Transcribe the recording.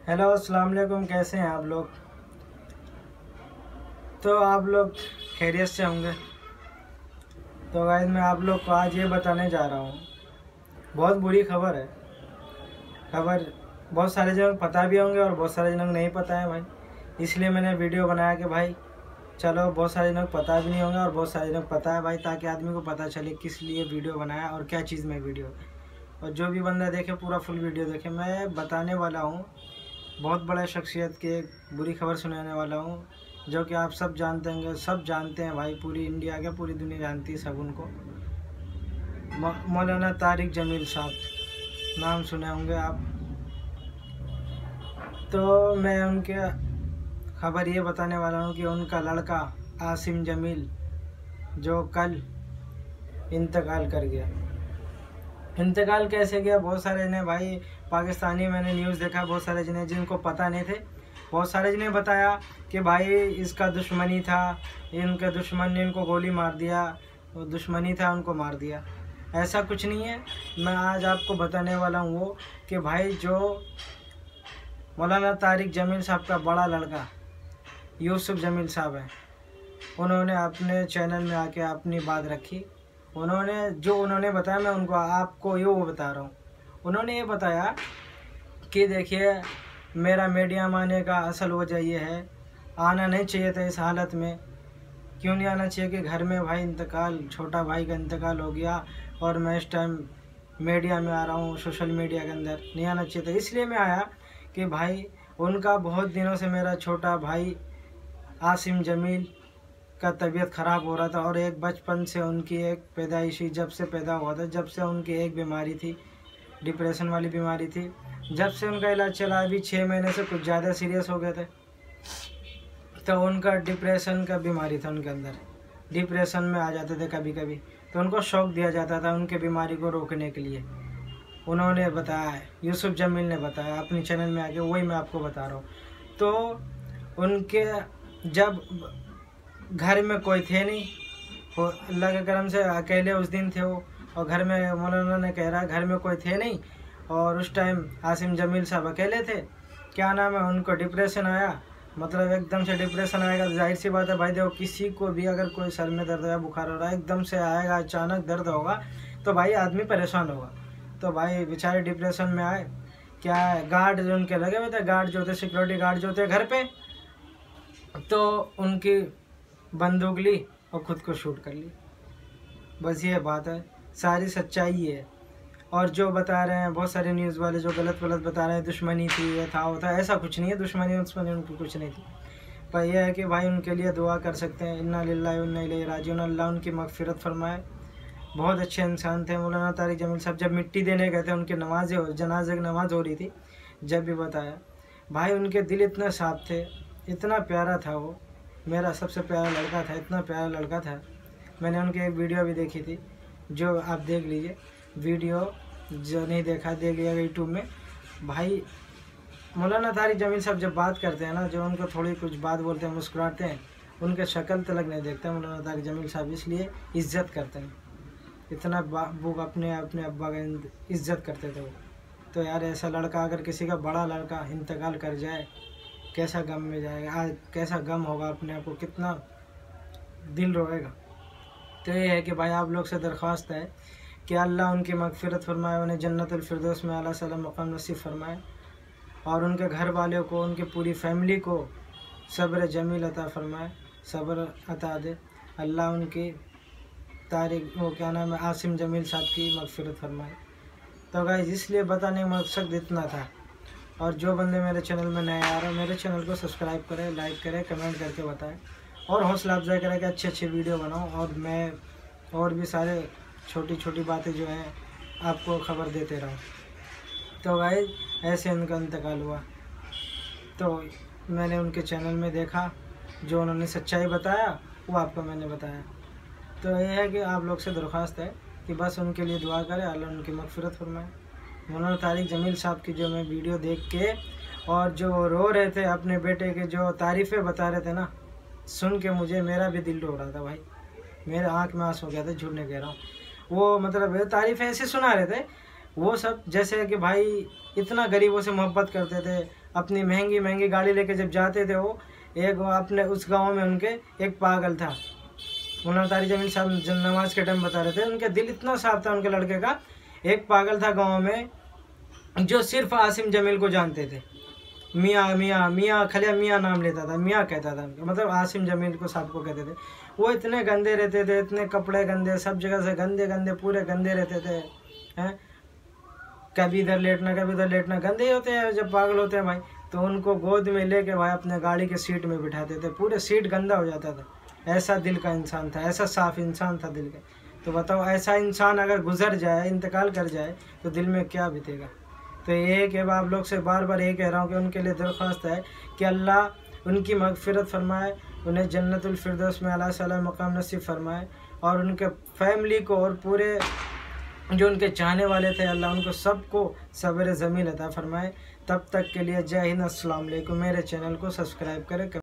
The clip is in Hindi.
हेलो अस्सलाम वालेकुम, कैसे हैं आप लोग। तो आप लोग खैरियत से होंगे। तो गाइस मैं आप लोग को आज ये बताने जा रहा हूँ, बहुत बुरी खबर है। खबर बहुत सारे जनों को पता भी होंगे और बहुत सारे जनों को नहीं पता है भाई। इसलिए मैंने वीडियो बनाया कि भाई चलो, बहुत सारे जनों को पता भी नहीं होंगे और बहुत सारे जनों को पता है भाई, ताकि आदमी को पता चले किस लिए वीडियो बनाया और क्या चीज़ में वीडियो। और जो भी बंदा देखे पूरा फुल वीडियो देखे। मैं बताने वाला हूँ बहुत बड़ा शख्सियत की एक बुरी खबर सुनाने वाला हूँ, जो कि आप सब जानते होंगे, सब जानते हैं भाई, पूरी इंडिया क्या पूरी दुनिया जानती है सब उनको। मौलाना तारिक जमील साहब, नाम सुने होंगे आप। तो मैं उनके खबर ये बताने वाला हूँ कि उनका लड़का आसिम जमील जो कल इंतकाल कर गया। इंतकाल कैसे गया, बहुत सारे ने भाई पाकिस्तानी मैंने न्यूज़ देखा, बहुत सारे जने जिनको पता नहीं थे, बहुत सारे जने बताया कि भाई इसका दुश्मनी था, इनके दुश्मन ने इनको गोली मार दिया, वो दुश्मनी था उनको मार दिया। ऐसा कुछ नहीं है। मैं आज आपको बताने वाला हूँ वो कि भाई जो मौलाना तारिक जमील साहब का बड़ा लड़का यूसुफ जमील साहब है, उन्होंने अपने चैनल में आके अपनी बात रखी। उन्होंने बताया, मैं उनको आपको ये वो बता रहा हूँ। उन्होंने ये बताया कि देखिए, मेरा मीडिया में आने का असल वजह ये है, आना नहीं चाहिए था इस हालत में। क्यों नहीं आना चाहिए कि घर में भाई छोटा भाई का इंतकाल हो गया और मैं इस टाइम मीडिया में आ रहा हूँ, सोशल मीडिया के अंदर नहीं आना चाहिए था। इसलिए मैं आया कि भाई उनका बहुत दिनों से मेरा छोटा भाई आसिम जमील का तबीयत ख़राब हो रहा था, और एक बचपन से उनकी एक पैदाइशी, जब से पैदा हुआ था जब से उनकी एक बीमारी थी, डिप्रेशन वाली बीमारी थी। जब से उनका इलाज चला, अभी 6 महीने से कुछ ज़्यादा सीरियस हो गए थे। तो उनका डिप्रेशन का बीमारी था, उनके अंदर डिप्रेशन में आ जाते थे कभी कभी, तो उनको शौक दिया जाता था उनके बीमारी को रोकने के लिए। उन्होंने बताया, यूसुफ जमील ने बताया अपने चैनल में आके, वही मैं आपको बता रहा हूँ। तो उनके जब घर में कोई थे नहीं, वो अल्लाह के करम से अकेले उस दिन थे वो, और घर में मौलाना ने कह रहा घर में कोई थे नहीं, और उस टाइम आसिम जमील साहब अकेले थे। क्या नाम है, उनको डिप्रेशन आया। मतलब एकदम से डिप्रेशन आएगा तो जाहिर सी बात है भाई, देखो किसी को भी अगर कोई सर में दर्द या बुखार हो रहा है, एकदम से आएगा, अचानक दर्द होगा तो भाई आदमी परेशान होगा। तो भाई बेचारे डिप्रेशन में आए। क्या है, गार्ड जो उनके लगे हुए थे, गार्ड जो थे, सिक्योरिटी गार्ड जो थे घर पे, तो उनकी बंदूक ली और ख़ुद को शूट कर ली। बस ये बात है, सारी सच्चाई है। और जो बता रहे हैं बहुत सारे न्यूज़ वाले जो गलत बता रहे हैं दुश्मनी थी, ये था वो था, ऐसा कुछ नहीं है। दुश्मनी उनकी कुछ नहीं थी। पर यह है कि भाई उनके लिए दुआ कर सकते हैं। इन्ना लिल्लाहि व इन्ना इलैहि राजिऊन। अल्लाह उनकी मगफिरत फरमाए। बहुत अच्छे इंसान थे मौलाना तारिक जमील साहब। जब मिट्टी देने गए थे, उनकी जनाजे की नमाज़ हो रही थी, जब भी बताया भाई उनके दिल इतने साफ थे, इतना प्यारा था वो, मेरा सबसे प्यारा लड़का था, इतना प्यारा लड़का था। मैंने उनकी एक वीडियो भी देखी थी, जो आप देख लीजिए वीडियो, जो नहीं देखा देख लिया यूट्यूब में। भाई मौलाना तारिक जमील साहब जब बात करते हैं ना, जो उनको थोड़ी कुछ बात बोलते हैं, मुस्कुराते हैं, उनके शक्ल तलक नहीं देखते मौलाना तारिक जमील साहब, इसलिए इज्जत करते हैं। इतना वो अपने अब्बा का इज्जत करते थे वो। तो यार ऐसा लड़का, अगर किसी का बड़ा लड़का इंतकाल कर जाए, कैसा गम में जाएगा, आज कैसा गम होगा, अपने आप को कितना दिल रोएगा। तो ये है कि भाई आप लोग से दरख्वास्त है कि अल्लाह उनकी मगफिरत फरमाए, उन्हें जन्नतुल फिरदौस में आला सलाम मकाम नसीब फरमाए, और उनके घर वालों को, उनकी पूरी फैमिली को सब्र जमील अता फरमाए, सब्र अता दे। अल्लाह उनकी तारिक वो क्या नाम है, आसिम जमील साहब की मगफिरत फरमाए। तो गाइस इसलिए बताने का मकसद इतना था। और जो बंदे मेरे चैनल में नए आ रहे हैं, मेरे चैनल को सब्सक्राइब करें, लाइक करें, कमेंट करके बताएं, और हौसला अफजाई करें कि अच्छे वीडियो बनाऊं, और मैं और भी सारे छोटी छोटी बातें जो हैं आपको खबर देते रहूं। तो गाइस ऐसे उनका इंतकाल हुआ। तो मैंने उनके चैनल में देखा, जो उन्होंने सच्चाई बताया वो आपको मैंने बताया। तो ये है कि आप लोग से दरख्वास्त है कि बस उनके लिए दुआ करें, अल्लाह उनकी मगफिरत फरमाए। मौलाना तारिक जमील साहब की जो मैं वीडियो देख के, और जो रो रहे थे अपने बेटे के, जो तारीफ़ें बता रहे थे ना, सुन के मुझे मेरा भी दिल रो रहा था भाई, मेरे आँख में आंसू हो गया था, झूठ नहीं कह रहा हूँ। वो मतलब तारीफ़ें ऐसे सुना रहे थे वो सब, जैसे कि भाई इतना गरीबों से मोहब्बत करते थे, अपनी महंगी महंगी गाड़ी लेके जब जाते थे वो, एक अपने उस गांव में उनके एक पागल था। मौलाना तारिक जमील साहब नमाज के टाइम बता रहे थे, उनके दिल इतना साफ था उनके लड़के का। एक पागल था गांव में जो सिर्फ आसिम जमील को जानते थे। मियाँ मियाँ मियाँ, खाली मियाँ नाम लेता था, मियाँ कहता था उनका, मतलब आसिम जमील को साहब को कहते थे। वो इतने गंदे रहते थे, इतने कपड़े गंदे, सब जगह से गंदे गंदे पूरे गंदे रहते थे हैं। कभी इधर लेटना कभी उधर लेटना, गंदे ही होते हैं जब पागल होते हैं भाई। तो उनको गोद में लेके भाई अपने गाड़ी के सीट में बिठाते थे, पूरे सीट गंदा हो जाता था। ऐसा दिल का इंसान था, ऐसा साफ इंसान था दिल का। तो बताओ ऐसा इंसान अगर गुजर जाए, इंतकाल कर जाए, तो दिल में क्या बीतेगा। तो ये कि आप लोग से बार बार ये कह रहा हूँ कि उनके लिए दरख्वास्त है कि अल्लाह उनकी मगफिरत फरमाए, उन्हें जन्नतुल फिरदौस में आला साला मकाम नसीब फरमाए, और उनके फैमिली को और पूरे जो उनके चाहने वाले थे अल्लाह उनको सबको सब्र ज़मील अता फरमाए। तब तक के लिए जय हिंद, अस्सलाम वालेकुम। मेरे चैनल को सब्सक्राइब करें।